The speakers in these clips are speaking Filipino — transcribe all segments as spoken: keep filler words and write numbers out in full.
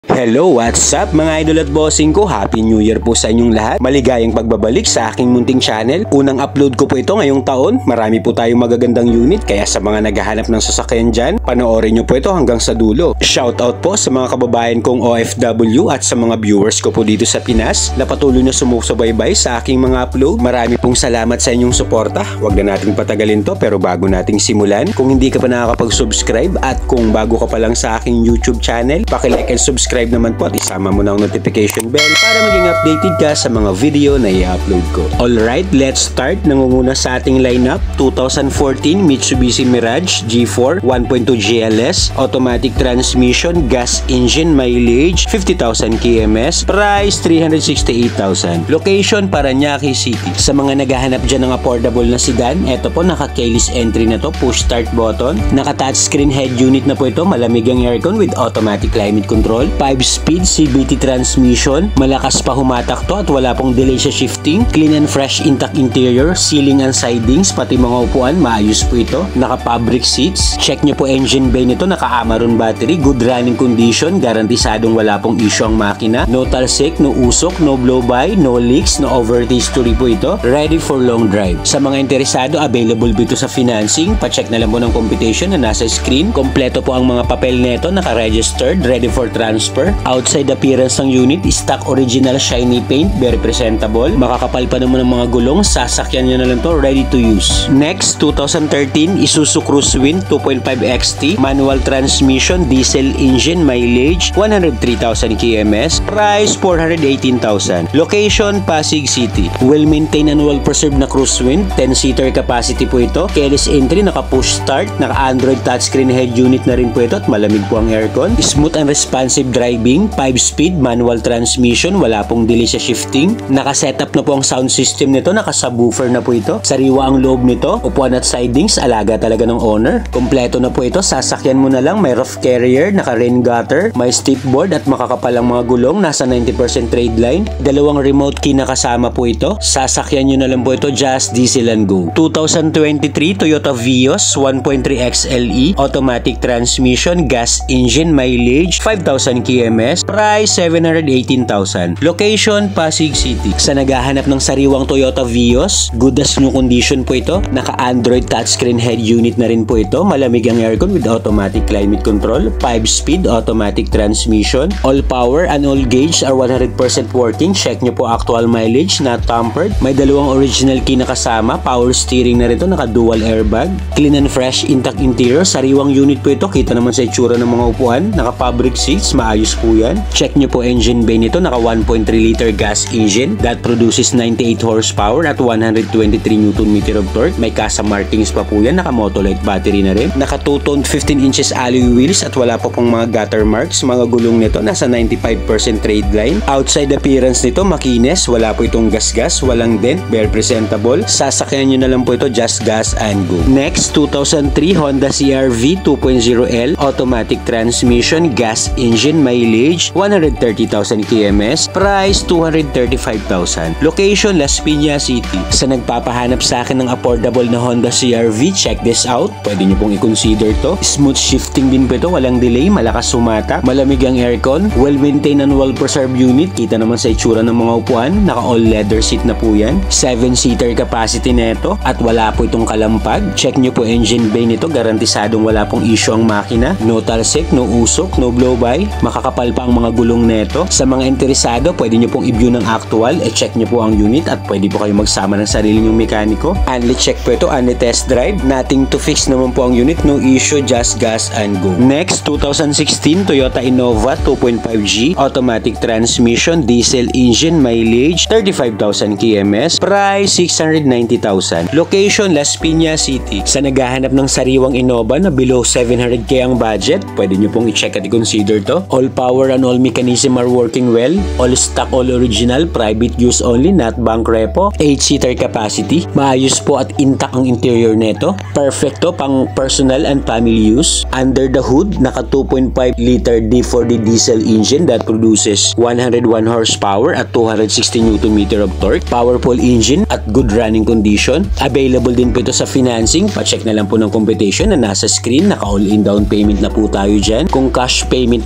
Hello, what's up mga idol at bossing ko? Happy New Year po sa inyong lahat. Maligayang pagbabalik sa aking munting channel. Unang upload ko po ito ngayong taon. Marami po tayong magagandang unit, kaya sa mga naghahanap ng sasakyan dyan, panoorin nyo po ito hanggang sa dulo. Shoutout po sa mga kababayan kong O F W at sa mga viewers ko po dito sa Pinas na patuloy na sumusubaybay sa aking mga upload. Marami pong salamat sa inyong suporta. Huwag na nating patagalin to, pero bago nating simulan, kung hindi ka pa nakakapag-subscribe at kung bago ka pa lang sa aking YouTube channel, paki-like and subscribe Subscribe naman po at isama mo na ang notification bell para maging updated ka sa mga video na i-upload ko. Alright, let's start. Nangunguna sa ating lineup, two thousand fourteen Mitsubishi Mirage G four one point two G L S, automatic transmission, gas engine, mileage fifty thousand kilometers, price three hundred sixty-eight thousand. Location, Parañaque City. Sa mga naghahanap dyan ng affordable na sedan, eto po, naka-keyless entry na to, push start button, naka-touchscreen head unit na po ito, malamig ang aircon with automatic climate control, five speed C V T transmission, malakas pa humatak to at wala pong delay sa shifting, clean and fresh intact interior, ceiling and sidings, pati mga upuan, maayos po ito, naka-fabric seats, check nyo po engine bay nito, naka-Amaron battery, good running condition, garantisadong wala pong issue ang makina, no talsik, no usok, no blow-by, no leaks, no overheat history po ito, ready for long drive. Sa mga interesado, available po ito sa financing, pa-check na lang po ng computation na nasa screen, kompleto po ang mga papel nito, naka-registered, ready for transfer. Outside appearance ng unit, stock original shiny paint, very presentable. Makakapal pa naman ng mga gulong, sasakyan nyo na lang to, ready to use. Next, two thousand thirteen Isuzu Cruisewind two point five X T, manual transmission, diesel engine, mileage one hundred three thousand kilometers, price four hundred eighteen thousand. Location, Pasig City. Well-maintained and well-preserved na Cruisewind, ten seater capacity po ito, keyless entry, naka-push start, naka-Android touchscreen head unit na rin po ito at malamig po ang aircon. Smooth and responsive driving, five speed, manual transmission, wala pong delay sa shifting. Naka-setup na po ang sound system nito, naka-subwoofer na po ito. Sariwa ang loob nito, upuan at sidings, alaga talaga ng owner. Kompleto na po ito, sasakyan mo na lang, may roof carrier, naka-rain gutter, may step board at makakapal ang mga gulong, nasa ninety percent trade line. Dalawang remote key na kasama po ito. Sasakyan nyo na lang po ito, just diesel and go. two thousand twenty-three Toyota Vios one point three X L E, automatic transmission, gas engine, mileage five thousand kilometers, price seven hundred eighteen thousand. Location, Pasig City. Sa naghahanap ng sariwang Toyota Vios, good as new condition po ito. Naka-Android touchscreen head unit na rin po ito. Malamig ang aircon with automatic climate control, five speed, automatic transmission, all power and all gauge are one hundred percent working. Check nyo po actual mileage, not tampered. May dalawang original key na kasama, power steering na rin ito, naka-dual airbag, clean and fresh intact interior. Sariwang unit po ito, kita naman sa itsura ng mga upuan, naka-fabric seats, maayos po yan. Check nyo po engine bay nito, naka one point three liter gas engine that produces ninety-eight horsepower at one hundred twenty-three newton meter of torque. May kasa markings pa po yan, naka Motolite battery na rin. Naka two-toned fifteen inches alloy wheels at wala pa pong mga gutter marks. Mga gulong nito nasa ninety-five percent trade line. Outside appearance nito, makinis, wala po itong gas-gas, walang dent, very presentable. Sasakyan nyo na lang po ito, just gas and go. Next, two thousand three Honda C R V two point oh L, automatic transmission, gas engine, mileage one hundred thirty thousand kilometers, price two hundred thirty-five thousand. Location, Las Piñas City. Sa nagpapahanap sa akin ng affordable na Honda C R V, check this out. Pwede nyo pong i-consider to. Smooth shifting din po ito, walang delay, malakas sumata, malamig ang aircon, well-maintained and well-preserved unit. Kita naman sa itsura ng mga upuan, naka all leather seat na po yan. seven seater capacity na ito at wala po itong kalampag. Check nyo po engine bay nito, garantisadong wala pong issue ang makina. No talsik, no usok, no blow-by, makakapal pa ang mga gulong neto. Sa mga interesado, pwede nyo pong i-view ng actual, e-check nyo po ang unit at pwede po kayo magsama ng sarili nyong mekaniko. Only check po ito, only test drive. Nothing to fix naman po ang unit, no issue, just gas and go. Next, two thousand sixteen Toyota Innova two point five G, automatic transmission, diesel engine, mileage thirty-five thousand kilometers, price six hundred ninety thousand. Location, Las Piñas City. Sa naghahanap ng sariwang Innova na below seven hundred K ang budget, pwede nyo pong i-check at i-consider to. All power and all mechanism are working well. All stock, all original, private use only, not bank repo. eight seater capacity. Maayos po at intact ang interior neto. Perfecto pang personal and family use. Under the hood, naka two point five liter D four D diesel engine that produces one hundred one horsepower at two hundred sixty newton meter of torque. Powerful engine at good running condition. Available din po ito sa financing. Pa-check na lang po ng computation na nasa screen. Naka all-in down payment na po tayo dyan. Kung cash payment naman po kayo,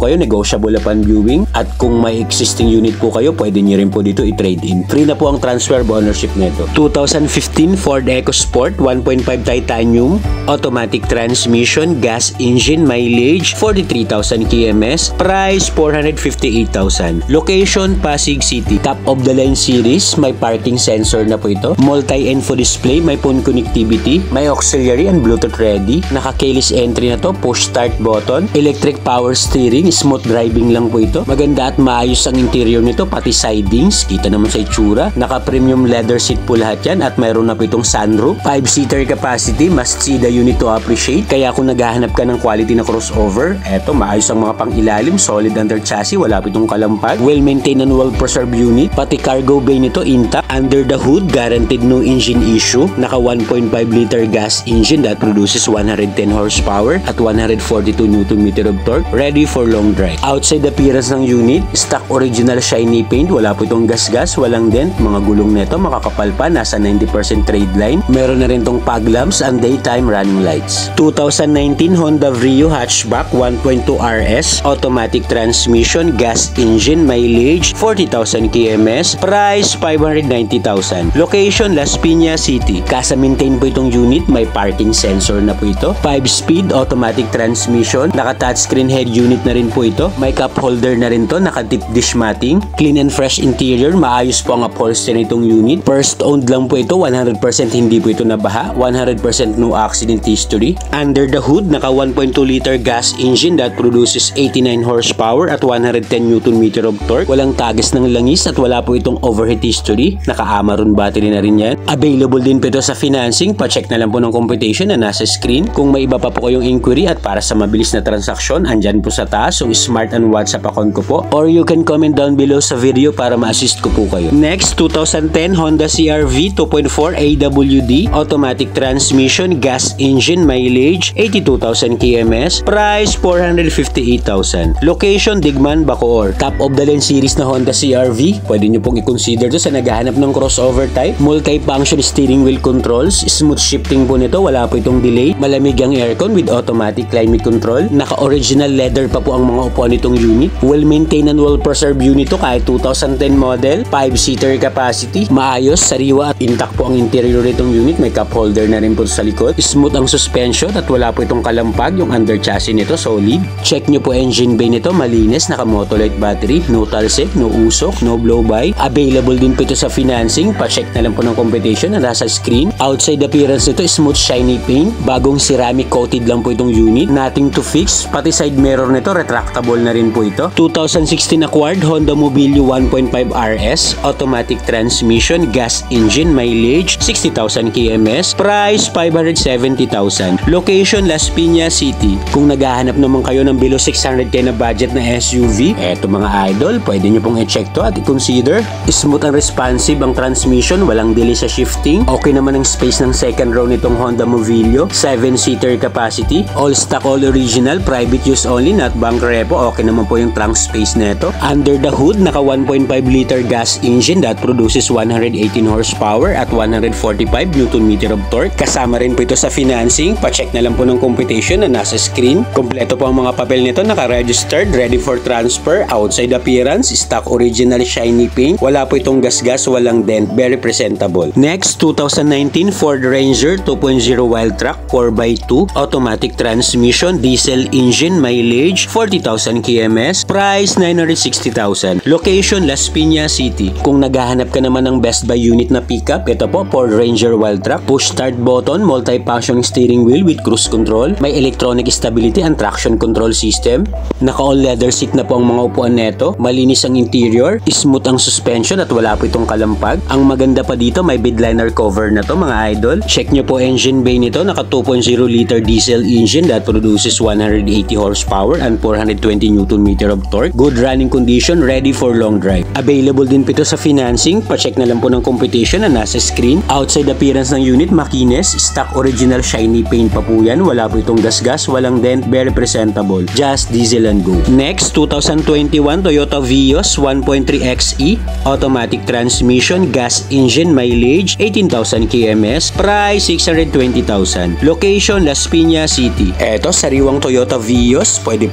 kayo, negotiable upon viewing. At kung may existing unit po kayo, pwede nyo rin po dito i-trade in. Free na po ang transfer of ownership nito. two thousand fifteen Ford EcoSport one point five titanium, automatic transmission, gas engine, mileage forty-three thousand kilometers, price four hundred fifty-eight thousand. Location Pasig City. Top of the line series, may parking sensor na po ito. Multi-info display, may phone connectivity, may auxiliary and Bluetooth ready. Naka-keyless entry na to, push start button, electric power steering, smooth driving lang po ito. Maganda at maayos ang interior nito, pati sidings, kita naman sa itsura. Naka-premium leather seat po lahat yan at mayroon na po itong sunroof. five seater capacity, must see the unit to appreciate. Kaya kung naghahanap ka ng quality na crossover, eto, maayos ang mga pang-ilalim, solid under chassis, wala po itong kalampag. Well-maintained and well-preserved unit, pati cargo bay nito intact. Under the hood, guaranteed no engine issue. Naka one point five liter gas engine that produces one hundred ten horsepower at one hundred forty-two newton meter of torque, ready for long drive. Outside appearance ng unit, stock original shiny paint, wala po itong gas-gas, walang dent. Mga gulong neto makakapal pa, nasa ninety percent trade line. Meron na rin tong fog lamps and daytime running lights. two thousand nineteen Honda Brio hatchback one point two R S, automatic transmission, gas engine, mileage forty thousand kilometers, price five hundred ninety thousand. Location Las Piñas City. Kasa maintain po itong unit, may parking sensor na po ito. five speed automatic transmission, naka touchscreen head unit na rin po ito. May cup holder na rin to, naka tip dish matting. Clean and fresh interior, maayos po ang upholstery nitong unit. First owned lang po ito, one hundred percent hindi po ito nabaha, one hundred percent no accident history. Under the hood, naka one point two liter gas engine that produces eighty-nine horsepower at one hundred ten newton meter of torque. Walang tagas ng langis at wala po itong overheat history. Naka Amaron battery na rin yan. Available din po ito sa financing. Pa-check na lang po ng computation na nasa screen. Kung may iba pa po kayong inquiry at para sa mabilis na transaksyon, andyan po sa taas yung smart and WhatsApp account ko po. Or you can comment down below sa video para ma-assist ko po kayo. Next, two thousand ten Honda C R V two point four A W D, automatic transmission, gas engine, mileage eighty-two thousand kilometers, price four hundred fifty-eight thousand. Location Digman, Bacoor. Top of the line series na Honda C R V. Pwede nyo pong i-consider to sa naghahanap ng crossover type. Multi-function steering wheel controls, smooth shifting po nito, wala po itong delay. Malamig ang aircon with automatic climate control. Naka-original leather pa po ang mga upuan nitong unit. Well-maintained and well-preserved unit to kahit two thousand ten model. five seater capacity. Maayos, sariwa at intact po ang interior nitong unit. May cup holder na rin po sa likod. Smooth ang suspension at wala po itong kalampag. Yung under chassis nito, solid. Check nyo po engine bay nito, malinis. Naka-motolite battery. No talsik, no usok, no blow-by. Available din po ito sa financing. Pa-check na lang po ng competition na nasa screen. Outside appearance nito, smooth shiny paint. Bagong ceramic coated lang po itong unit. Nothing to fix. Pati side mirror nito, retractable na rin po ito. two thousand sixteen acquired Honda Mobilio one point five R S, automatic transmission, gas engine, mileage sixty thousand kilometers, price five hundred seventy thousand. Location Las Piñas City. Kung naghahanap naman kayo ng below six hundred K na budget na S U V, eto mga idol, pwede nyo pong i-check to at i-consider. Smooth and responsive ang transmission, walang delay sa shifting. Okay naman ang space ng second row nitong Honda Mobilio. seven seater capacity. All stock, all original, private use only, not bank repo. Okay naman po yung trunk space nito. Under the hood, naka one point five liter gas engine that produces one hundred eighteen horsepower at one hundred forty-five newton meter of torque. Kasama rin po ito sa financing. Pa-check na lang po ng computation na nasa screen. Kompleto po ang mga papel nito, naka-registered, ready for transfer. Outside appearance, stock original shiny paint. Wala po itong gas-gas, walang dent, very presentable. Next, two thousand nineteen Ford Ranger two point oh Wildtrak four by two, automatic transmission, diesel engine, mileage forty thousand kilometers, price nine hundred sixty thousand. Location Las Piñas City. Kung naghahanap ka naman ng best buy unit na pickup, ito po Ford Ranger Wildtrak. Push start button, multi-function steering wheel with cruise control, may electronic stability and traction control system. Naka all leather seat na po ang mga upuan neto. Malinis ang interior, smooth ang suspension at wala po itong kalampag. Ang maganda pa dito, may bedliner cover na to mga idol. Check nyo po engine bay nito, naka two point oh liter diesel engine that produces one hundred eighty horsepower and four hundred twenty newton meter of torque. Good running condition, ready for long drive. Available din po ito sa financing. Pa-check na lang po ng competition na nasa screen. Outside appearance ng unit, makines, stock original shiny paint pa po yan. Wala po itong gas-gas, walang dent, very presentable. Just diesel and go. Next, two thousand twenty-one Toyota Vios one point three X E, automatic transmission, gas engine, mileage eighteen thousand kilometers, price six hundred twenty thousand. Location Las Piñas City. Eto, sariwang Toyota Vios. Pwede po itong private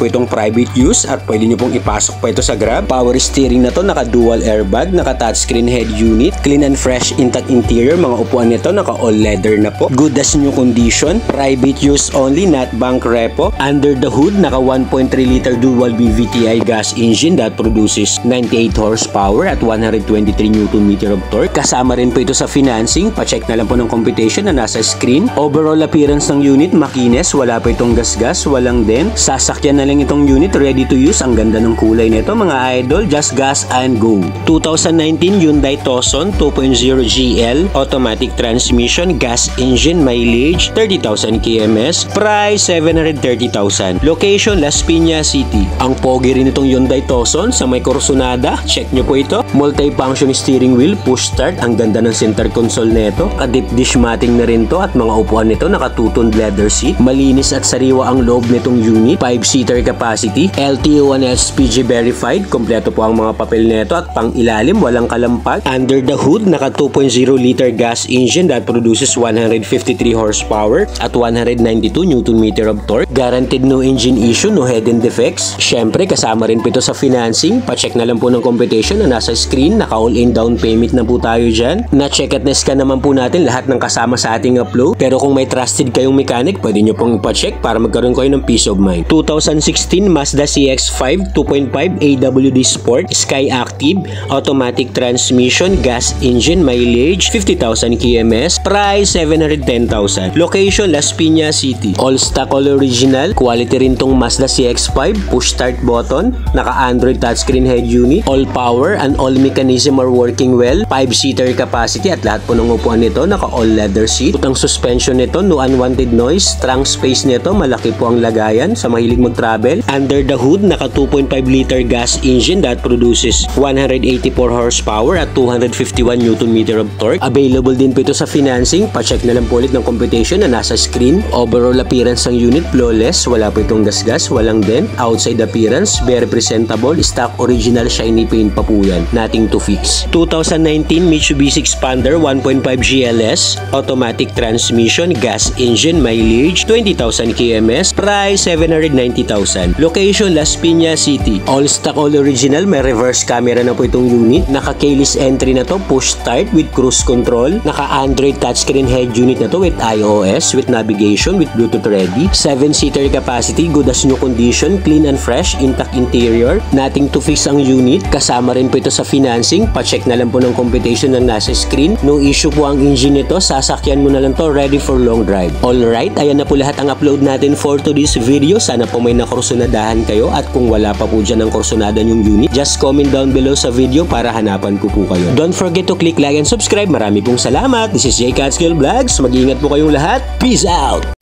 private use at pwede nyo pong ipasok pa ito sa Grab. Power steering na to, naka dual airbag, naka touchscreen head unit, clean and fresh intact interior, mga upuan nito naka all leather na po. Good as new condition, private use only, not bank repo. Under the hood, naka one point three liter dual B V T I gas engine that produces ninety-eight horsepower at one hundred twenty-three newton meter of torque. Kasama rin po ito sa financing, pa-check na lang po ng computation na nasa screen. Overall appearance ng unit, makinis, wala pa itong gasgas, walang dent. Sasakyan na lang itong unit, ready to use. Ang ganda ng kulay nito mga idol, just gas and go. twenty nineteen Hyundai Tucson two point oh G L, automatic transmission, gas engine, mileage thirty thousand kilometers, price seven hundred thirty thousand. Location Las Piñas City. Ang pogi rin itong Hyundai Tucson sa may Corsonada, check nyo po ito. Multi-function steering wheel, push start, ang ganda ng center console nito. Ka-deep dish matting na rin to at mga upuan nito naka-two-toned leather seat. Malinis at sariwa ang loob nitong unit. five-seater capacity, L T O one S P G verified, kompleto po ang mga papel nito at pang ilalim walang kalampag. Under the hood, naka two point oh liter gas engine that produces one hundred fifty-three horsepower at one hundred ninety-two newton meter of torque. Guaranteed no engine issue, no hidden defects. Syempre kasama rin po ito sa financing. Pa-check na lang po ng computation na nasa screen. Naka all-in down payment na po tayo dyan. Na-check at na-scan naman po natin lahat ng kasama sa ating upload. Pero kung may trusted kayong mechanic, pwede nyo pong ipa-check para magkaroon kayo ng peace of mind. twenty sixteen Mazda C X five two point five A W D Sport, Sky Active, automatic transmission, gas engine, mileage fifty thousand kilometers, price seven hundred ten thousand. Location Las Piñas City. All stock, all original. Quality rin tong Mazda C X five, push start button, naka Android touchscreen head unit, all power and all mechanism are working well. five-seater capacity at lahat po ng upuan nito naka all leather seat. Ang suspension nito, no unwanted noise. Trunk space nito, malaki po ang lagayan sa mahilig mag-travel. Under the hood, naka two point five liter gas engine that produces one hundred eighty-four horsepower at two hundred fifty-one newton meter of torque. Available din po ito sa financing. Pa-check na lang po ulit ng computation na nasa screen. Overall appearance ng unit, flawless. Wala po itong gasgas, walang dent. Outside appearance, very presentable. Stock original shiny paint pa po yan. Nothing to fix. twenty nineteen Mitsubishi Xpander one point five G L S, automatic transmission, gas engine, mileage twenty thousand kilometers, price seven hundred ninety thousand. Location Las Piñas City. All stock, all original. May reverse camera na po itong unit. Naka-keyless entry na to, push start with cruise control. Naka-Android touchscreen head unit na to with iOS, with navigation, with Bluetooth ready. seven-seater capacity, good as new condition, clean and fresh, intact interior. Nothing to fix ang unit. Kasama rin po ito sa financing. Pa-check na lang po ng computation ng nasa screen. No issue po ang engine nito. Sasakyan mo na lang to, ready for long drive. Alright, ayan na po lahat ang upload natin for today's video. Sana po may nakursonadahan kayo at kung wala pa po dyan ang kursonadan yung unit, just comment down below sa video para hanapan ko po kayo. Don't forget to click like and subscribe. Marami pong salamat. This is J Catskill Vlogs. Mag-iingat po kayong lahat. Peace out!